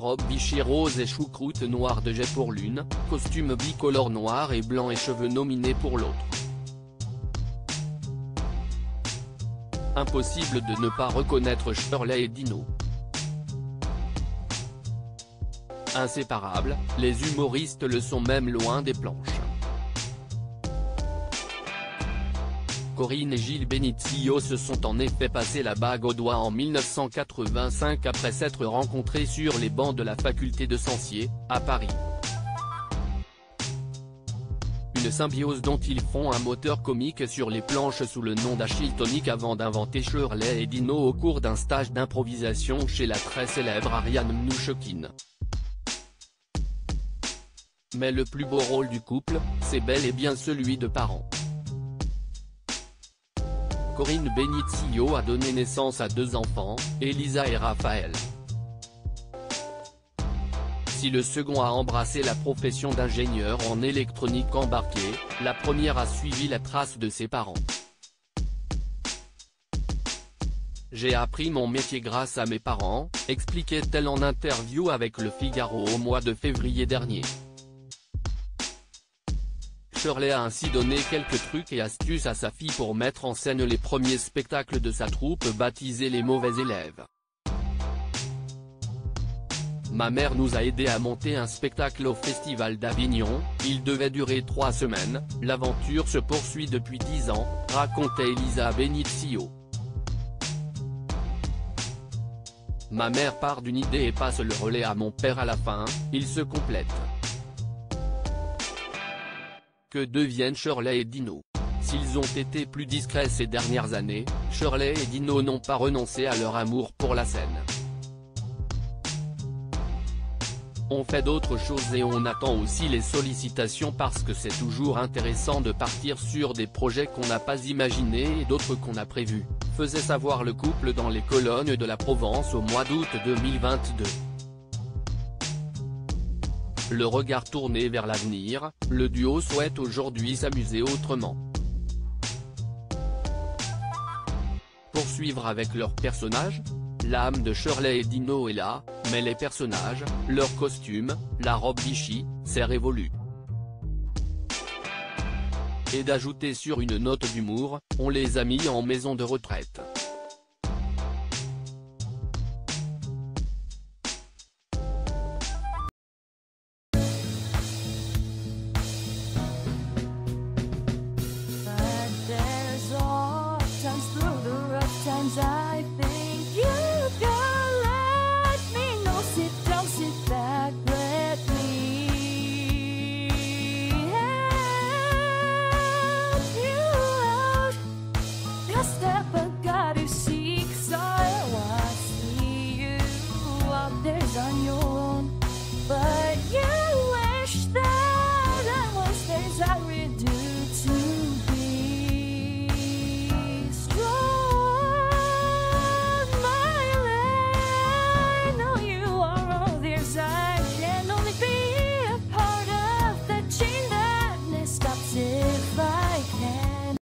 Robe Vichy rose et choucroute noire de jet pour l'une, costume bicolore noir et blanc et cheveux nominés pour l'autre. Impossible de ne pas reconnaître Shirley et Dino. Inséparables, les humoristes le sont même loin des planches. Corinne et Gilles Benizio se sont en effet passé la bague au doigt en 1985 après s'être rencontrés sur les bancs de la faculté de Censier, à Paris. Une symbiose dont ils font un moteur comique sur les planches sous le nom d'Achille Tonic avant d'inventer Shirley et Dino au cours d'un stage d'improvisation chez la très célèbre Ariane Mnouchkine. Mais le plus beau rôle du couple, c'est bel et bien celui de parents. Corinne Benizio a donné naissance à 2 enfants, Elisa et Raphaël. Si le second a embrassé la profession d'ingénieur en électronique embarquée, la première a suivi la trace de ses parents. J'ai appris mon métier grâce à mes parents, expliquait-elle en interview avec Le Figaro au mois de février dernier. Shirley a ainsi donné quelques trucs et astuces à sa fille pour mettre en scène les premiers spectacles de sa troupe baptisée Les Mauvais Élèves. Ma mère nous a aidés à monter un spectacle au Festival d'Avignon, il devait durer 3 semaines, l'aventure se poursuit depuis 10 ans, racontait Elisa Benizio. Ma mère part d'une idée et passe le relais à mon père à la fin, ils se complètent. Que deviennent Shirley et Dino? S'ils ont été plus discrets ces dernières années, Shirley et Dino n'ont pas renoncé à leur amour pour la scène. On fait d'autres choses et on attend aussi les sollicitations parce que c'est toujours intéressant de partir sur des projets qu'on n'a pas imaginés et d'autres qu'on a prévus, faisait savoir le couple dans les colonnes de la Provence au mois d'août 2022. Le regard tourné vers l'avenir, le duo souhaite aujourd'hui s'amuser autrement. Poursuivre avec leurs personnages? L'âme de Shirley et Dino est là, mais les personnages, leurs costumes, la robe Vichy, c'est révolu. Et d'ajouter sur une note d'humour, on les a mis en maison de retraite. I think you can let me know. Sit down, sit back, let me help you out. The step I gotta seek, so I see you out there's on your